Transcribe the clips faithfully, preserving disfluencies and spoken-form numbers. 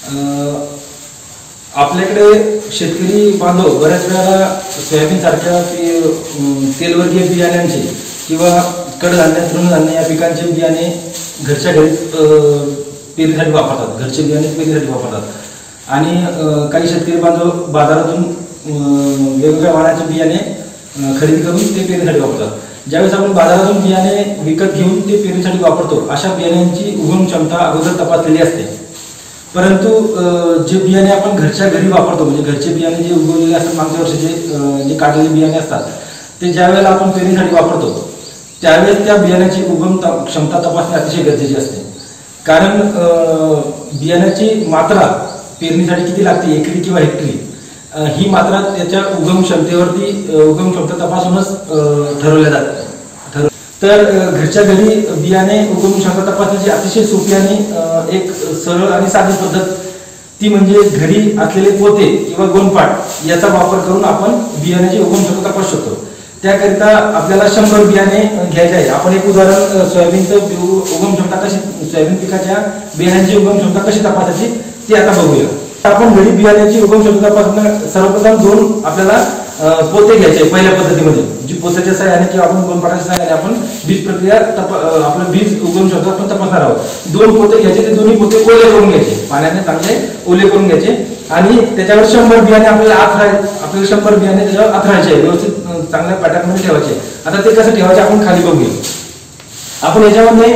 आपल्याकडे शेतकरी बांधव बऱ्याच वेळेला सोयाबीन सारख्या तेलवर्गीय बियाण्यांचे किंवा कडधान्य तृणधान्य या पिकांचे बियाणे घरच्या घरी पेरणीसाठी वापरतात, घरचे बियाणे पेरणीसाठी वापरतात आणि काही शेतकरी बांधव बाजारातून वेगवेगळ्या वाणाचे बियाणे खरेदी करून ते पेरणीसाठी वापरतात. ज्यावेळेस आपण बाजारातून बियाणे विकत घेऊन ते पेरणीसाठी वापरतो अशा बियाण्यांची उगम क्षमता अगोदर तपासलेली असते. परंतु जे बियाणे आपण घरच्या घरी वापरतो म्हणजे घरचे बियाणे जे उगवलेले असतात मागच्या वर्षीचे जे काढलेले बियाणे असतात ते ज्या वेळेला आपण पेरणीसाठी वापरतो त्यावेळेस त्या बियाण्याची उगम क्षमता तपासणे अतिशय गरजेची असते. कारण बियाण्याची मात्रा पेरणीसाठी किती लागते एकरी किंवा हेक्टरी ही मात्रा त्याच्या उगम क्षमतेवरती उगम क्षमता तपासूनच ठरवल्या जाते. तर घरच्या घरी बियाणे उगम क्षमता तपासण्याची अतिशय सोपी आणि एक सरळ आणि साधी पद्धत ती म्हणजे घरी असलेले पोते किंवा गोणपाट याचा वापर करून आपण बियाण्याची उगम क्षमता तपासू शकतो. त्याकरिता आपल्याला शंभर बियाणे घ्यायचे आहे. आपण एक उदाहरण सोयाबीनचं उगम क्षमता कशी सोयाबीन पिकाच्या बियाण्यांची उगम क्षमता कशी तपासायची ती आता बघूया. आपण घरी बियाण्याची उगम क्षमता तपासणं सर्वप्रथम दोन आपल्याला पोते घ्यायचे पहिल्या पद्धतीमध्ये जी पोत्याच्या सहाय्याने किंवा आपण गोणपाटाच्या सहाय्याने आपण बीज प्रक्रिया आपलं बीज उगम क्षमता आपण तपासणार आहोत. दोन पोते घ्यायचे ते दोन्ही पोते ओले करून घ्यायचे, पाण्याने चांगले ओले करून घ्यायचे आणि त्याच्यावर शंभर बियाणे आपल्याला आथराय आपल्याला शंभर बियाणे त्याच्यावर आथरायचे व्यवस्थित चांगल्या पॅटर्नमध्ये ठेवायचे. आता ते कसं ठेवायचे आपण खाली बघूया. आपण याच्यामध्ये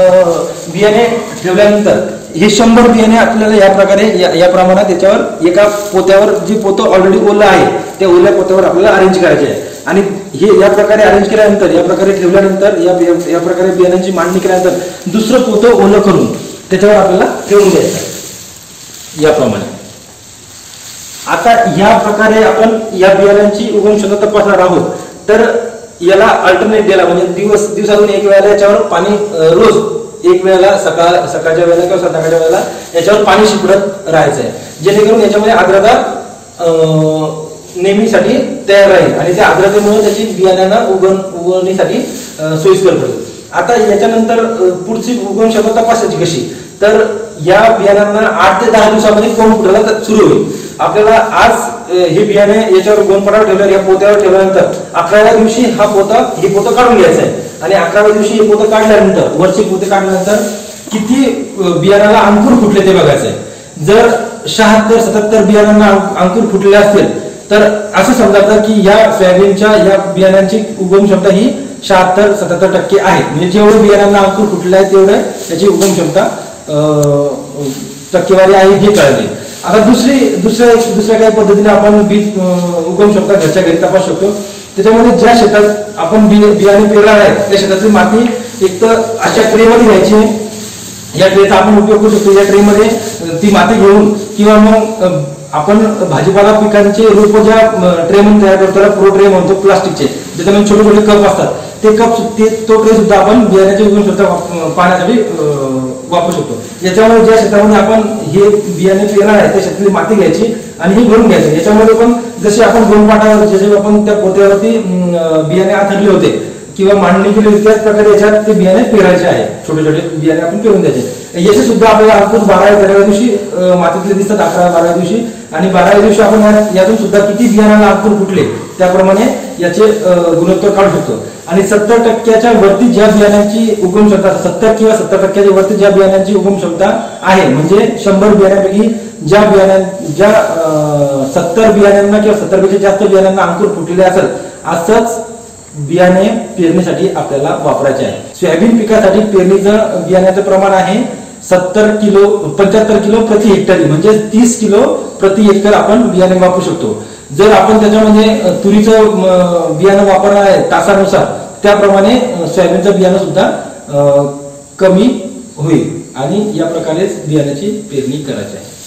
बियाणे ठेवल्यानंतर हे शंभर बियाणे आपल्याला या प्रकारे या प्रमाणात त्याच्यावर एका पोत्यावर जी पोतं ऑलरेडी ओलं आहे त्या ओल्या पोत्यावर आपल्याला अरेंज करायचे आहे आणि हे या प्रकारे अरेंज केल्यानंतर या प्रकारे ठेवल्यानंतर या या प्रकारे बियाण्यांची मांडणी केल्यानंतर दुसरं पोतं ओलं करून त्याच्यावर आपल्याला ठेवून द्यायचं याप्रमाणे. आता या प्रकारे आपण या बियाण्यांची उगम क्षमता तपासणार आहोत. तर याला अल्टरनेट डेला म्हणजे दिवस दिवसातून एक वेळेला याच्यावर पाणी रोज एक वेळेला सकाळ सकाळच्या वेळेला किंवा संध्याकाळच्या वेळेला याच्यावर पाणी शिपडत राहायचं आहे जेणेकरून याच्यामध्ये आर्द्रता नेहमीसाठी तयार राहील आणि त्या आर्द्रतेमुळे त्याची बियाण्यांना उगवण उगवणीसाठी सोयीस्कर पडेल. आता याच्यानंतर पुढची उगवण क्षमता तपासायची कशी तर या बियाण्यांना आठ ते दहा दिवसामध्ये कोंब फुटायला सुरू होईल. आपल्याला आज हे बियाणे याच्यावर गोणपाटावर ठेवल्यावर या पोत्यावर ठेवल्यानंतर अकराव्या दिवशी हा पोता हे पोतं काढून घ्यायचं आहे आणि अकराव्या दिवशी हे पोतं काढल्यानंतर वरचे पोते काढल्यानंतर किती बियाण्याला अंकुर फुटले ते बघायचं आहे. जर शहात्तर सत्याहत्तर बियाण्यांना अंकुर फुटले असतील तर असं समजायचं की या सोयाबीनच्या या बियाण्यांची उगम क्षमता ही शहात्तर सत्याहत्तर टक्के आहे. म्हणजे जेवढे बियाण्यांना अंकुर फुटले आहे तेवढे त्याची उगम क्षमता टक्केवारी आहे हे कळले. आता दुसरी दुसऱ्या दुसऱ्या काही पद्धतीने आपण बीज उगम क्षमता घरच्या घरी तपासू शकतो. त्याच्यामध्ये ज्या शेतात आपण बियाणे पेरणार आहे त्या शेतातली माती एक तर अशा ट्रेमध्ये घ्यायची. या ट्रेचा आपण उपयोग करू शकतो. या ट्रेमध्ये ती माती घेऊन किंवा मग आपण भाजीपाला पिकांचे रोप ज्या ट्रेमध्ये तयार करतो त्याला प्रो ट्रे म्हणतो प्लास्टिकचे ज्याच्यामध्ये छोटे छोटे कप असतात ते कप ते तो ट्रे सुद्धा आपण बियाण्याची उगम क्षमता पाहण्यासाठी वापरू शकतो. याच्यामध्ये ज्या शेतामध्ये आपण हे बियाणे पेरणार आहे त्या शेतातली माती घ्यायची आणि ही भरून घ्यायची. याच्यामध्ये पण जसे आपण गोणपाटावर जसे आपण त्या पोत्यावरती बियाणे आथरले होते किंवा मांडणी केली होती त्याच प्रकारे याच्यात ते बियाणे पेरायचे आहे. छोटे छोटे बियाणे आपण पेरून द्यायचे. याचे सुद्धा आपल्याला अंकुर बाराव्या तेराव्या दिवशी मातीतले दिसतात अकरा बाराव्या दिवशी आणि बाराव्या दिवशी आपण यातून सुद्धा किती बियाणाला अंकुर फुटले त्याप्रमाणे याचे गुणोत्तर काढू शकतो. आणि सत्तर टक्क्याच्या वरती ज्या बियाण्यांची उगम क्षमता सत्तर किंवा सत्तर टक्क्याच्या वरती ज्या बियाण्यांची उगम क्षमता आहे म्हणजे शंभर बियाण्यांपैकी ज्या बियाण्या ज्या सत्तर बियाण्यांना किंवा सत्तर पेक्षा जास्त बियाण्यांना अंकुर फुटलेले असेल असंच बियाणे पेरणीसाठी आपल्याला वापरायचे आहे. सोयाबीन पिकासाठी पेरणीचं बियाण्याचं प्रमाण आहे सत्तर किलो पंच्याहत्तर किलो प्रति हेक्टरी म्हणजे तीस किलो प्रति हेक्टर आपण बियाणे वापरू शकतो. जर आपण त्याच्यामध्ये तुरीचं बियाणं वापरणार आहे तासानुसार त्याप्रमाणे सोयाबीनचं बियाणं सुद्धा कमी होईल आणि या प्रकारेच बियाण्याची पेरणी करायची आहे.